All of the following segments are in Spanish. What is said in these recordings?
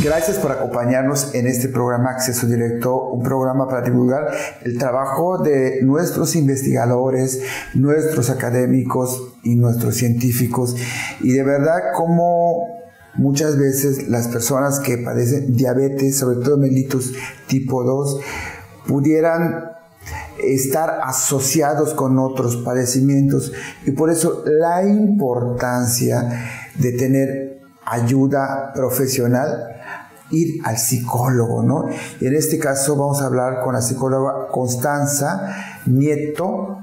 Gracias por acompañarnos en este programa Acceso Directo, un programa para divulgar el trabajo de nuestros investigadores, nuestros académicos y nuestros científicos. Y de verdad, como muchas veces las personas que padecen diabetes, sobre todo mellitus tipo 2, pudieran estar asociados con otros padecimientos, y por eso la importancia de tener ayuda profesional, ir al psicólogo, ¿no? Y en este caso vamos a hablar con la psicóloga Constanza Nieto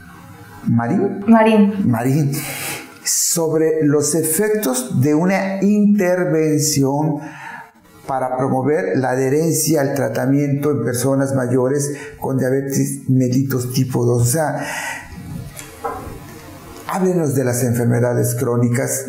Marín sobre los efectos de una intervención para promover la adherencia al tratamiento en personas mayores con diabetes mellitus tipo 2. O sea, háblenos de las enfermedades crónicas.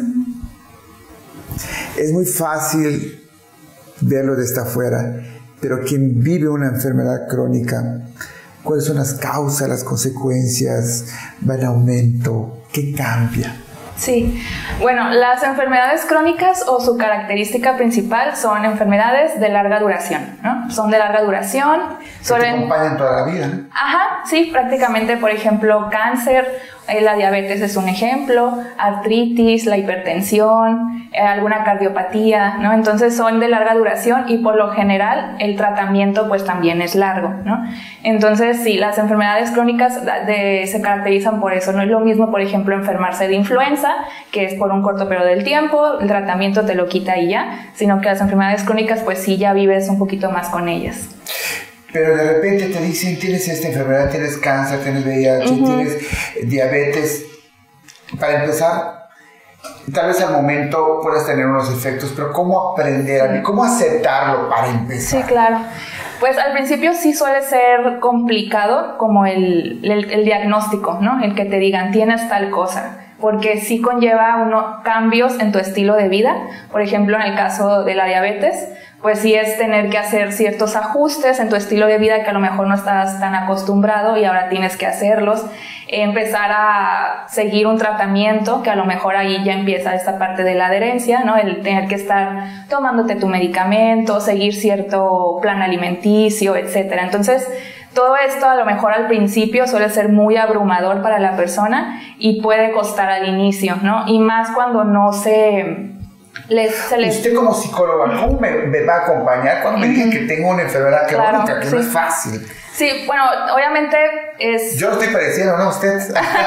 Es muy fácil verlo desde afuera, pero quien vive una enfermedad crónica, ¿cuáles son las causas, las consecuencias? ¿Va en aumento? ¿Qué cambia? Sí, bueno, las enfermedades crónicas o su característica principal son enfermedades de larga duración, ¿no? Son de larga duración. Que te acompañan toda la vida, ¿no? Ajá, sí, prácticamente, por ejemplo, cáncer, la diabetes es un ejemplo, artritis, la hipertensión, alguna cardiopatía, ¿no? Entonces son de larga duración y por lo general el tratamiento pues también es largo, ¿no? Entonces sí, las enfermedades crónicas se caracterizan por eso. No es lo mismo, por ejemplo, enfermarse de influenza, que es por un corto periodo del tiempo, el tratamiento te lo quita y ya, sino que las enfermedades crónicas pues sí ya vives un poquito más con ellas. Pero de repente te dicen, tienes esta enfermedad, tienes cáncer, tienes VIH, tienes diabetes. Para empezar, tal vez al momento puedas tener unos efectos, pero ¿cómo aprender? ¿Cómo aceptarlo para empezar? Sí, claro. Pues al principio sí suele ser complicado como el diagnóstico, ¿no? El que te digan, tienes tal cosa, porque sí conlleva cambios en tu estilo de vida. Por ejemplo, en el caso de la diabetes, pues sí es tener que hacer ciertos ajustes en tu estilo de vida que a lo mejor no estás tan acostumbrado y ahora tienes que hacerlos. Empezar a seguir un tratamiento que a lo mejor ahí ya empieza esta parte de la adherencia, ¿no? El tener que estar tomándote tu medicamento, seguir cierto plan alimenticio, etcétera. Entonces, todo esto a lo mejor al principio suele ser muy abrumador para la persona y puede costar al inicio, ¿no? Y más cuando no se les... Usted como psicóloga, ¿cómo me va a acompañar cuando me digan que tengo una enfermedad crónica? Claro, que no es fácil. Sí, bueno, obviamente es... Yo lo estoy padeciendo, ¿no? Usted.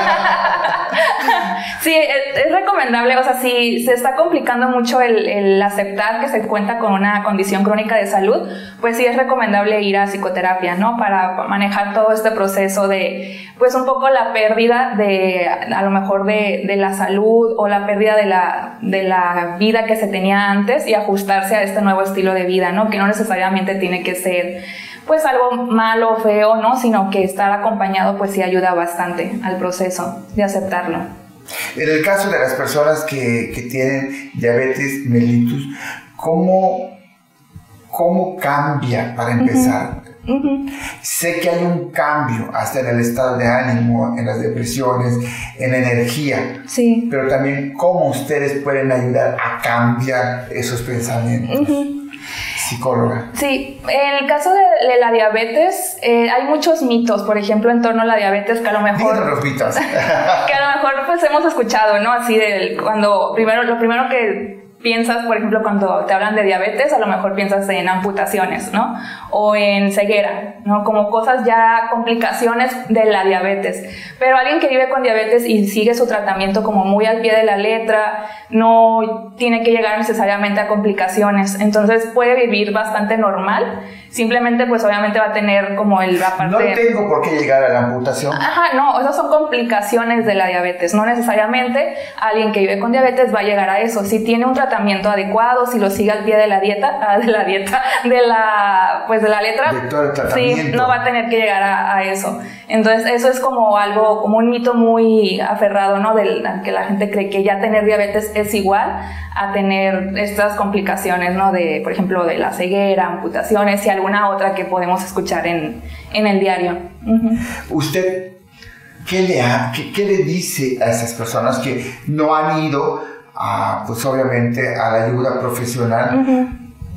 Sí, es recomendable, o sea, si se está complicando mucho el aceptar que se cuenta con una condición crónica de salud, pues sí es recomendable ir a psicoterapia, ¿no? Para manejar todo este proceso de, pues un poco la pérdida de, a lo mejor de la salud o la pérdida de la vida que se tenía antes y ajustarse a este nuevo estilo de vida, ¿no? Que no necesariamente tiene que ser pues algo malo o feo, ¿no? Sino que estar acompañado pues sí ayuda bastante al proceso de aceptarlo. En el caso de las personas que tienen diabetes mellitus, ¿cómo cambia para empezar? Sé que hay un cambio hasta en el estado de ánimo, en las depresiones, en la energía. Sí. Pero también cómo ustedes pueden ayudar a cambiar esos pensamientos. Psicóloga. Sí, en el caso de la diabetes hay muchos mitos, por ejemplo, en torno a la diabetes que a lo mejor... Díganos los mitos. Que a lo mejor pues hemos escuchado, ¿no? Así lo primero que piensas, por ejemplo, cuando te hablan de diabetes, a lo mejor piensas en amputaciones, ¿no? O en ceguera, ¿no? Como cosas ya, complicaciones de la diabetes. Pero alguien que vive con diabetes y sigue su tratamiento como muy al pie de la letra, no tiene que llegar necesariamente a complicaciones. Entonces puede vivir bastante normal. Simplemente, pues obviamente va a tener como la parte... No tengo por qué llegar a la amputación. Ajá, no, esas son complicaciones de la diabetes. No necesariamente alguien que vive con diabetes va a llegar a eso. Si tiene un tratamiento adecuado, si lo sigue al pie de la letra, sí, no va a tener que llegar a eso. Entonces, eso es como algo, como un mito muy aferrado, ¿no? Que la gente cree que ya tener diabetes es igual a tener estas complicaciones, ¿no? De, por ejemplo, de la ceguera, amputaciones y alguna otra que podemos escuchar en el diario. ¿Usted qué le dice a esas personas que no han ido pues obviamente a la ayuda profesional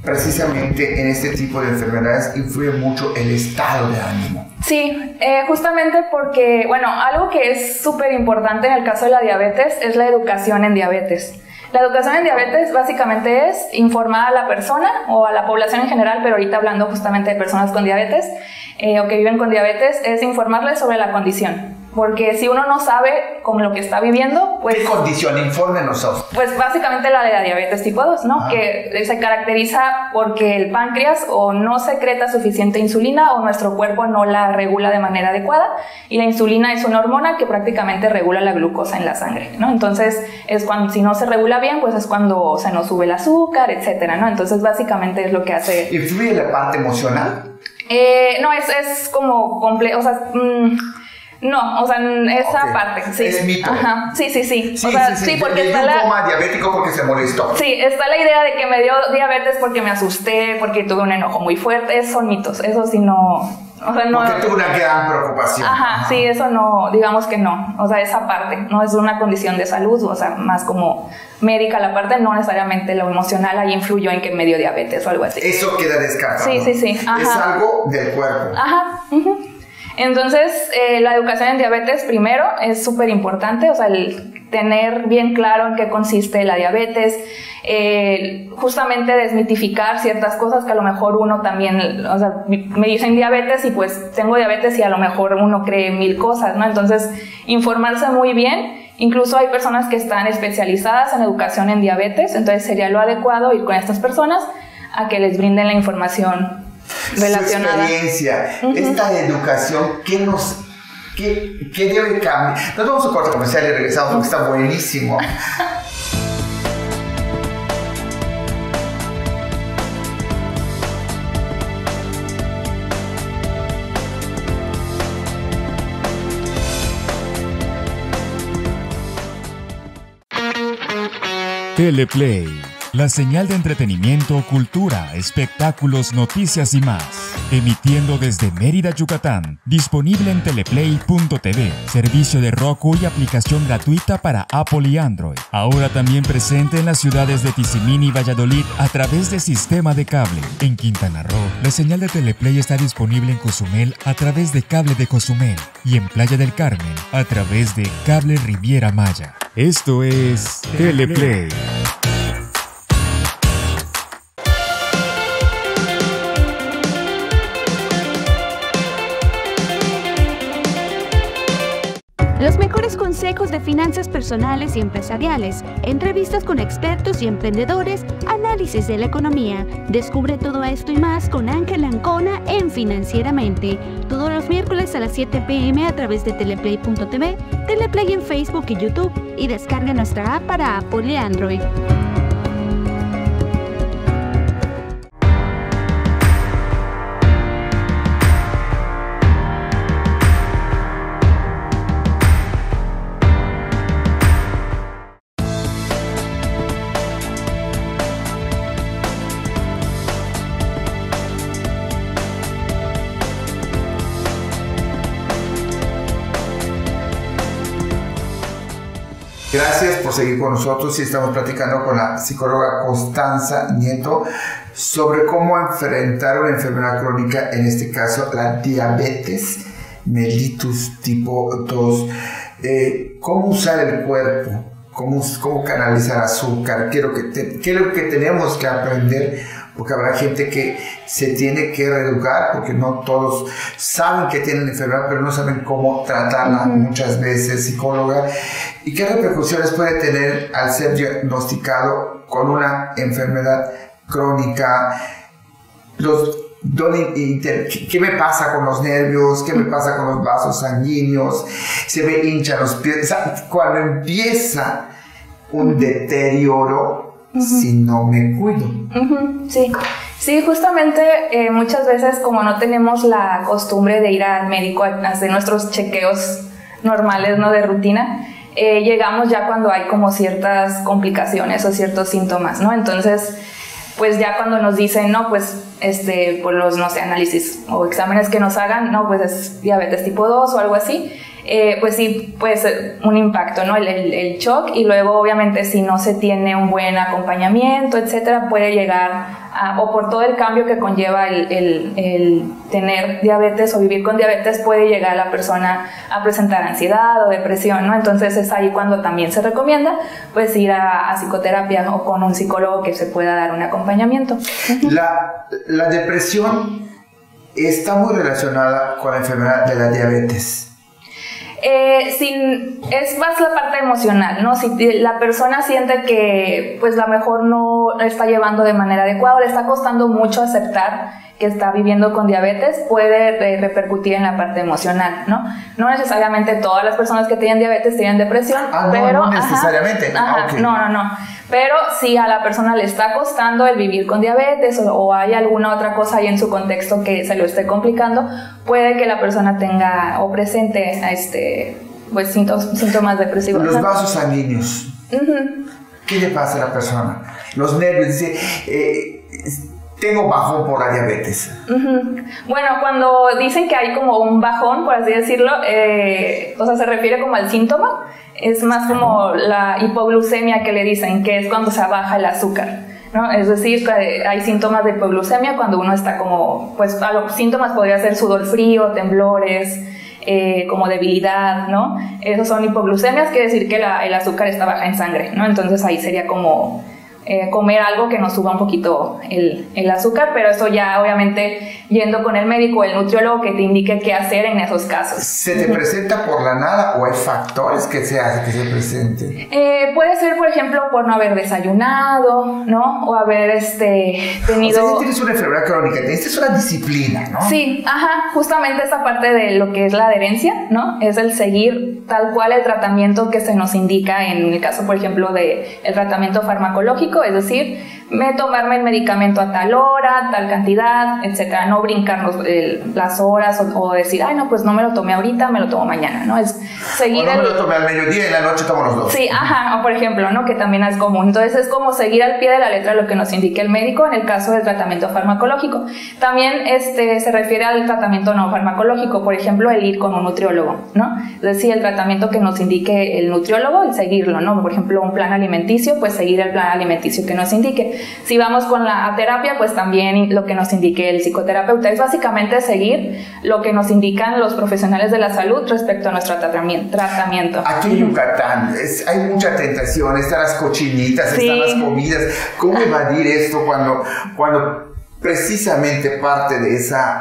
precisamente en este tipo de enfermedades influye mucho el estado de ánimo. Sí, justamente porque, bueno, algo que es súper importante en el caso de la diabetes es la educación en diabetes. La educación en diabetes básicamente es informar a la persona o a la población en general, pero ahorita hablando justamente de personas con diabetes o que viven con diabetes, es informarles sobre la condición. Porque si uno no sabe con lo que está viviendo, pues... ¿Qué condición? Infórmenos. Pues básicamente la de la diabetes tipo 2, ¿no? Que se caracteriza porque el páncreas o no secreta suficiente insulina o nuestro cuerpo no la regula de manera adecuada, y la insulina es una hormona que prácticamente regula la glucosa en la sangre, ¿no? Entonces, es cuando, si no se regula bien, pues es cuando se nos sube el azúcar, etcétera, ¿no? Entonces, básicamente es lo que hace... ¿Influye la parte emocional? No, es como complejo, o sea... No, o sea, esa parte, sí. Es mito. Ajá, sí. Sí, O sea, sí, porque está un coma diabético porque se molestó. Sí, está la idea de que me dio diabetes porque me asusté, porque tuve un enojo muy fuerte. Esos son mitos, eso sí no... O sea, no... Porque tuve una gran preocupación. Ajá, sí, eso no, digamos que no. O sea, esa parte no es una condición de salud, o sea, más como médica la parte, no necesariamente lo emocional ahí influyó en que me dio diabetes o algo así. Eso queda descartado. Sí. Ajá. Es algo del cuerpo. Ajá. Entonces, la educación en diabetes primero es súper importante, o sea, el tener bien claro en qué consiste la diabetes, justamente desmitificar ciertas cosas que a lo mejor uno también, o sea, me dicen diabetes y pues tengo diabetes y a lo mejor uno cree 1000 cosas, ¿no? Entonces, informarse muy bien. Incluso hay personas que están especializadas en educación en diabetes, entonces sería lo adecuado ir con estas personas a que les brinden la información relacionada. Su experiencia, esta educación, ¿qué debe cambiar? Nos vamos a un corte comercial y regresamos porque está buenísimo. Teleplay, la señal de entretenimiento, cultura, espectáculos, noticias y más. Emitiendo desde Mérida, Yucatán. Disponible en teleplay.tv, servicio de Roku y aplicación gratuita para Apple y Android. Ahora también presente en las ciudades de Tizimín y Valladolid a través de sistema de cable. En Quintana Roo, la señal de Teleplay está disponible en Cozumel a través de cable de Cozumel y en Playa del Carmen a través de cable Riviera Maya. Esto es Teleplay. Los mejores consejos de finanzas personales y empresariales, entrevistas con expertos y emprendedores, análisis de la economía. Descubre todo esto y más con Ángel Ancona en Financieramente. Todos los miércoles a las 7 p.m. a través de teleplay.tv, Teleplay en Facebook y YouTube, y descarga nuestra app para Apple y Android. Gracias por seguir con nosotros y estamos platicando con la psicóloga Constanza Nieto sobre cómo enfrentar una enfermedad crónica, en este caso la diabetes mellitus tipo 2, cómo usar el cuerpo, cómo canalizar azúcar, qué es lo que tenemos que aprender, porque habrá gente que se tiene que reeducar porque no todos saben que tienen la enfermedad, pero no saben cómo tratarla muchas veces, psicóloga. ¿Y qué repercusiones puede tener al ser diagnosticado con una enfermedad crónica? ¿Qué me pasa con los nervios? ¿Qué me pasa con los vasos sanguíneos? ¿Se me hinchan los pies? O sea, cuando empieza un deterioro, si no me cuido. Sí, justamente muchas veces como no tenemos la costumbre de ir al médico a hacer nuestros chequeos normales, ¿no? De rutina, llegamos ya cuando hay como ciertas complicaciones o ciertos síntomas, ¿no? Entonces, pues ya cuando nos dicen, no, pues por los, no sé, análisis o exámenes que nos hagan, no, pues es diabetes tipo 2 o algo así, pues sí puede ser un impacto, ¿no? El shock, y luego obviamente si no se tiene un buen acompañamiento, etcétera, puede llegar o por todo el cambio que conlleva el tener diabetes o vivir con diabetes, puede llegar la persona a presentar ansiedad o depresión, ¿no? Entonces es ahí cuando también se recomienda pues ir a psicoterapia o con un psicólogo que se pueda dar un acompañamiento. La depresión está muy relacionada con la enfermedad de la diabetes. Es más la parte emocional, ¿no? Si la persona siente que pues a lo mejor no está llevando de manera adecuada, le está costando mucho aceptar que está viviendo con diabetes, puede repercutir en la parte emocional, ¿no? No necesariamente todas las personas que tienen diabetes tienen depresión, pero... No necesariamente. Okay. No. Pero si a la persona le está costando el vivir con diabetes o hay alguna otra cosa ahí en su contexto que se lo esté complicando, puede que la persona tenga o presente pues síntomas depresivos. Los vasos sanguíneos. ¿Qué le pasa a la persona? Los nervios, dice... tengo bajón por la diabetes. Bueno, cuando dicen que hay como un bajón, por así decirlo, o sea, se refiere como al síntoma, es más como la hipoglucemia que le dicen, que es cuando se baja el azúcar, ¿no? Es decir, hay síntomas de hipoglucemia cuando uno está como, pues a los síntomas podría ser sudor frío, temblores, como debilidad, ¿no? Esos son hipoglucemias, quiere decir que el azúcar está baja en sangre, ¿no? Entonces ahí sería como... comer algo que nos suba un poquito el azúcar, pero eso ya obviamente yendo con el médico o el nutriólogo que te indique qué hacer en esos casos. ¿Se te presenta por la nada o hay factores que se hacen que se presente? Puede ser, por ejemplo, por no haber desayunado, ¿no? O haber tenido... O sea, si tienes una enfermedad crónica, tienes una disciplina, ¿no? Sí, justamente esa parte de lo que es la adherencia, ¿no? Es el seguir tal cual el tratamiento que se nos indica en el caso, por ejemplo, del tratamiento farmacológico, es decir, tomarme el medicamento a tal hora, tal cantidad, etcétera, no brincarnos las horas o decir, ay, no, pues no me lo tomé ahorita, me lo tomo mañana, ¿no? Es seguir o no me lo tomé al mediodía y en la noche tomo los dos. Sí, o por ejemplo, ¿no? Que también es común. Entonces es como seguir al pie de la letra lo que nos indique el médico en el caso del tratamiento farmacológico. También se refiere al tratamiento no farmacológico, por ejemplo, el ir con un nutriólogo, ¿no? Es decir, el tratamiento que nos indique el nutriólogo, el seguirlo, ¿no? Por ejemplo, un plan alimenticio, pues seguir el plan alimenticio que nos indique. Si vamos con la terapia, pues también lo que nos indique el psicoterapeuta. Es básicamente seguir lo que nos indican los profesionales de la salud respecto a nuestro tratamiento. Aquí en Yucatán hay mucha tentación, están las cochinitas, sí. Están las comidas. ¿Cómo evadir esto cuando precisamente parte de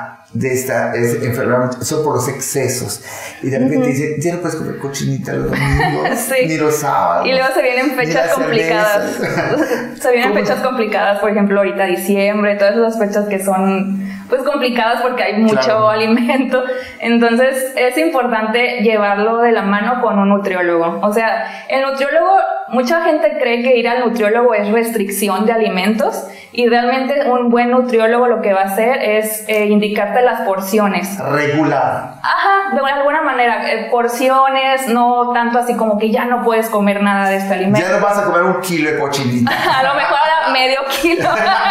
esta enfermedad son por los excesos? Y de repente dicen, ya no puedes comer cochinita los domingos, sí. Ni los sábados. Y luego se vienen fechas complicadas. Se vienen fechas complicadas, por ejemplo, ahorita diciembre, todas esas fechas que son pues complicadas porque hay mucho alimento. Entonces es importante llevarlo de la mano con un nutriólogo. O sea, el nutriólogo, mucha gente cree que ir al nutriólogo es restricción de alimentos y realmente un buen nutriólogo lo que va a hacer es indicarte las porciones. Regular. De alguna manera, porciones, no tanto así como que ya no puedes comer nada de este alimento. Ya no vas a comer 1 kilo de cochinita. A lo mejor ahora medio kilo.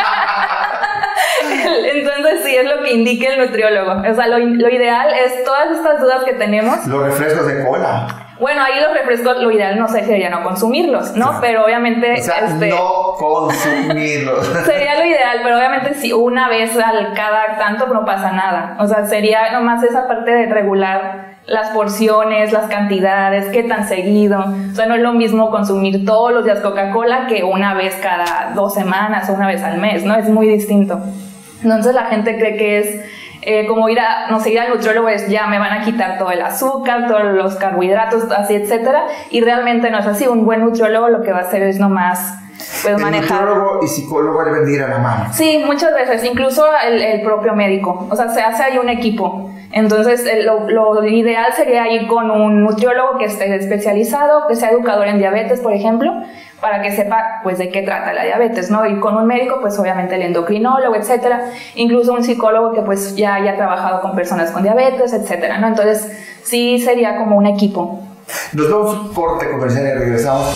Entonces sí, es lo que indica el nutriólogo. O sea, lo ideal es todas estas dudas que tenemos. Los refrescos de cola. Bueno, ahí los refrescos, lo ideal no sería no consumirlos, ¿no? Claro. Pero obviamente... O sea, no consumirlos. Sería lo ideal, pero obviamente si una vez cada tanto no pasa nada. O sea, sería nomás esa parte de regular las porciones, las cantidades, qué tan seguido. O sea, no es lo mismo consumir todos los días Coca-Cola que una vez cada 2 semanas o una vez al mes, ¿no? Es muy distinto. Entonces la gente cree que es... como ir al nutriólogo es ya me van a quitar todo el azúcar, todos los carbohidratos, así, etcétera, y realmente no es así. Un buen nutriólogo lo que va a hacer es nomás manejar. Nutriólogo y psicólogo deben ir a la mano. Sí, muchas veces, incluso el propio médico, o sea, se hace ahí un equipo. Entonces lo ideal sería ir con un nutriólogo que esté especializado, que sea educador en diabetes, por ejemplo, para que sepa pues de qué trata la diabetes, ¿no? Y con un médico, pues obviamente el endocrinólogo, etcétera, incluso un psicólogo que pues ya haya trabajado con personas con diabetes, etcétera, ¿no? Entonces sí sería como un equipo. Nos vamos a un corte comercial y regresamos.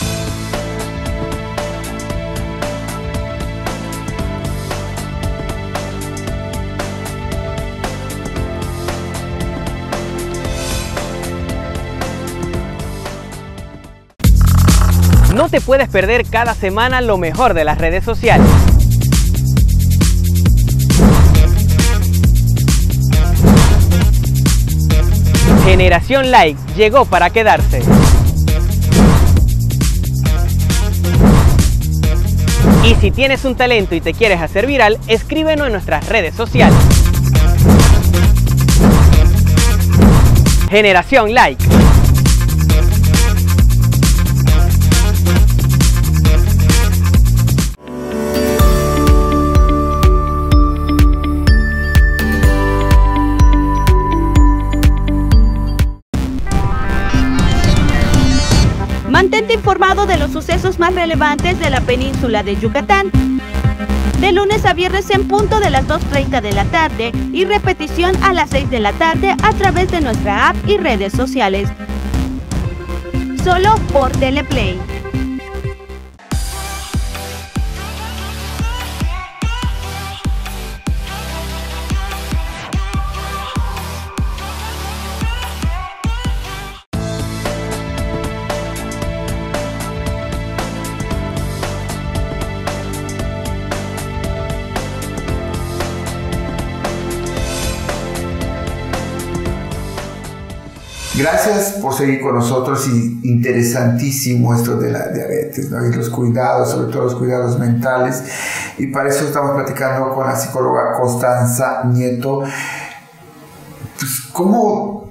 No te puedes perder cada semana lo mejor de las redes sociales. Generación Like llegó para quedarse. Y si tienes un talento y te quieres hacer viral, escríbenos en nuestras redes sociales. Generación Like. Mantente informado de los sucesos más relevantes de la península de Yucatán. De lunes a viernes en punto de las 2:30 de la tarde y repetición a las 6 de la tarde a través de nuestra app y redes sociales. Solo por Teleplay. Gracias por seguir con nosotros y interesantísimo esto de la diabetes, ¿no? Y los cuidados, sobre todo los cuidados mentales. Y para eso estamos platicando con la psicóloga Constanza Nieto. Pues, ¿cómo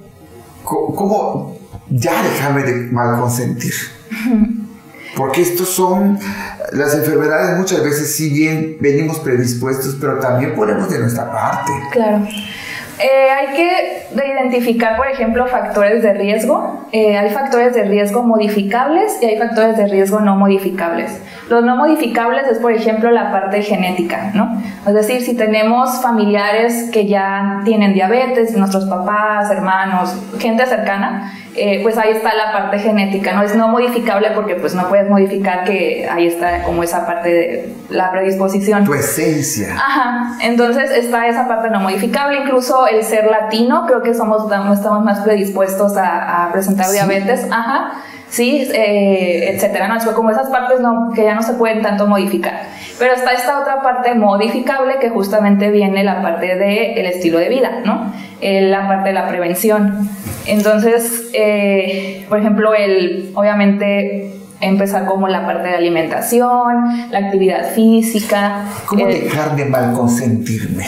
ya dejarme de mal consentir? Porque estos son las enfermedades, muchas veces si bien venimos predispuestos, pero también ponemos de nuestra parte. Claro. Hay que identificar, por ejemplo, factores de riesgo. Hay factores de riesgo modificables y hay factores de riesgo no modificables. Los no modificables es, por ejemplo, la parte genética, ¿no? Es decir, si tenemos familiares que ya tienen diabetes, nuestros papás, hermanos, gente cercana, pues ahí está la parte genética, ¿no? Es no modificable porque pues no puedes modificar que ahí está como esa parte de la predisposición. Tu esencia. Ajá, entonces está esa parte no modificable, incluso el ser latino, creo que estamos más predispuestos a presentar diabetes, ajá, sí, etcétera, ¿no? Es como esas partes que ya no se pueden tanto modificar. Pero está esta otra parte modificable que justamente viene la parte del estilo de vida, ¿no? La parte de la prevención. Entonces, por ejemplo, obviamente empezar como la parte de alimentación, la actividad física. ¿Cómo dejar de mal consentirme?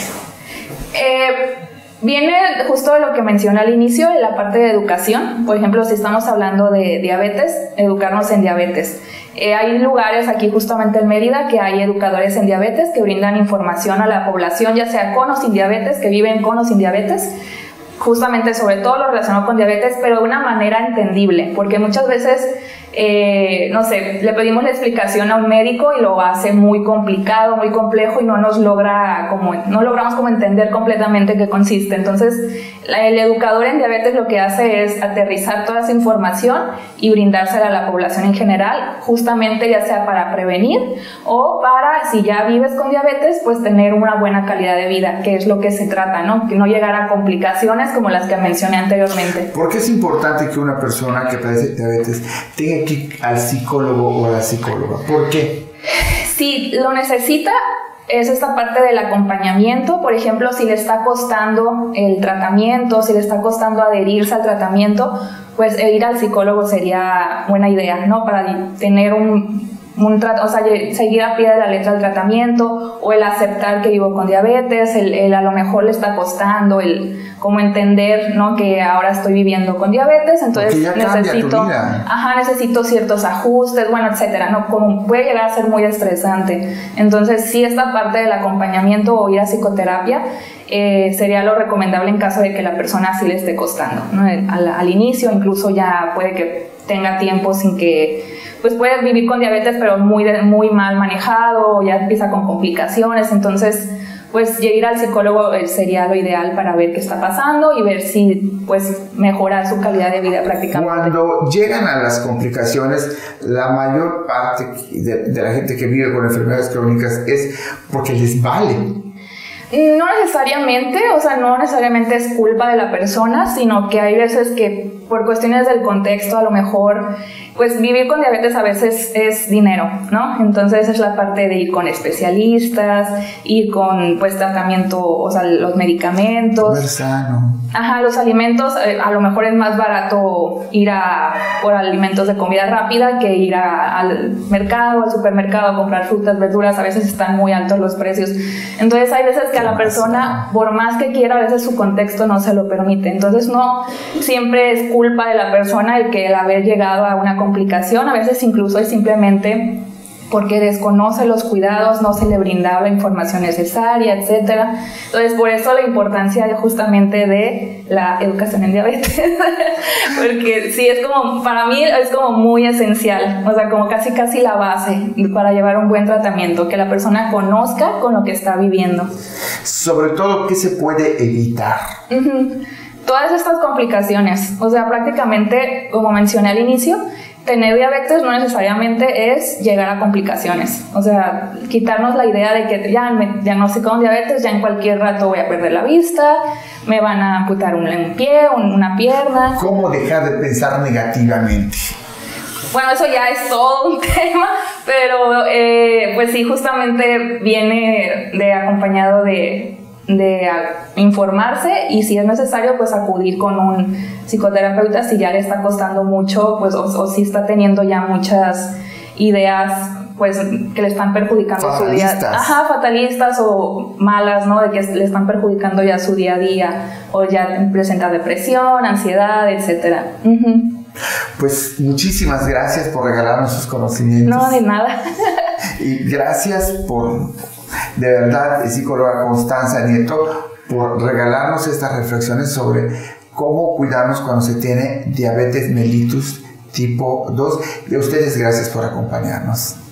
Viene justo de lo que mencioné al inicio, de la parte de educación. Por ejemplo, si estamos hablando de diabetes, educarnos en diabetes. Hay lugares aquí justamente en Mérida que hay educadores en diabetes que brindan información a la población, ya sea con o sin diabetes, que viven con o sin diabetes, justamente sobre todo lo relacionado con diabetes, pero de una manera entendible, porque muchas veces, no sé, le pedimos la explicación a un médico y lo hace muy complicado, muy complejo y no logramos como entender completamente qué consiste. Entonces, el educador en diabetes lo que hace es aterrizar toda esa información y brindársela a la población en general, justamente ya sea para prevenir o para, si ya vives con diabetes, pues tener una buena calidad de vida, que es lo que se trata, ¿no? Que no llegar a complicaciones como las que mencioné anteriormente. ¿Por qué es importante que una persona que padece diabetes tenga que ir al psicólogo o a la psicóloga? ¿Por qué? Si lo necesita, es esta parte del acompañamiento. Por ejemplo, si le está costando el tratamiento, si le está costando adherirse al tratamiento, pues ir al psicólogo sería buena idea, ¿no? Para tener o sea, seguir a pie de la letra el tratamiento, o el aceptar que vivo con diabetes, el a lo mejor le está costando, el como entender, ¿no? Que ahora estoy viviendo con diabetes, entonces necesito ciertos ajustes, bueno, etcétera, ¿no? Como puede llegar a ser muy estresante. Entonces, sí, esta parte del acompañamiento o ir a psicoterapia sería lo recomendable en caso de que la persona sí le esté costando, ¿no? Al inicio, incluso ya puede que tenga tiempo sin que, pues puede vivir con diabetes pero muy mal manejado, o ya empieza con complicaciones. Entonces, pues ir al psicólogo sería lo ideal para ver qué está pasando y ver si pues mejorar su calidad de vida prácticamente. Cuando llegan a las complicaciones, la mayor parte de la gente que vive con enfermedades crónicas es porque les vale. No necesariamente, o sea, no necesariamente es culpa de la persona, sino que hay veces que por cuestiones del contexto, a lo mejor, pues vivir con diabetes a veces es dinero, ¿no? Entonces es la parte de ir con especialistas, ir con, pues, tratamiento, o sea, los medicamentos. Comer sano. Ajá, los alimentos, a lo mejor es más barato ir por alimentos de comida rápida que ir al mercado, al supermercado a comprar frutas, verduras. A veces están muy altos los precios. Entonces hay veces que a la persona, por más que quiera, a veces su contexto no se lo permite. Entonces no siempre es culpa de la persona el haber llegado a una complicación. A veces incluso es simplemente porque desconoce los cuidados, no se le brindaba la información necesaria, etcétera. Entonces, por eso la importancia justamente de la educación en diabetes, porque sí, es como, para mí es como muy esencial, o sea, como casi la base para llevar un buen tratamiento, que la persona conozca con lo que está viviendo. Sobre todo, ¿qué se puede evitar? Todas estas complicaciones, o sea, prácticamente, como mencioné al inicio, tener diabetes no necesariamente es llegar a complicaciones. O sea, quitarnos la idea de que ya me diagnosticaron diabetes, ya en cualquier rato voy a perder la vista, me van a amputar un pie, una pierna. ¿Cómo dejar de pensar negativamente? Bueno, eso ya es todo un tema, pero pues sí, justamente viene acompañado de informarse, y si es necesario, pues acudir con un psicoterapeuta si ya le está costando mucho, pues o si está teniendo ya muchas ideas, pues, que le están perjudicando su día. Ajá, fatalistas o malas, ¿no? De que le están perjudicando ya su día a día, o ya presenta depresión, ansiedad, etcétera. Pues muchísimas gracias por regalarnos sus conocimientos. No, de nada. Y gracias por, de verdad, psicóloga Constanza Nieto, por regalarnos estas reflexiones sobre cómo cuidarnos cuando se tiene diabetes mellitus tipo 2. Y a ustedes, gracias por acompañarnos.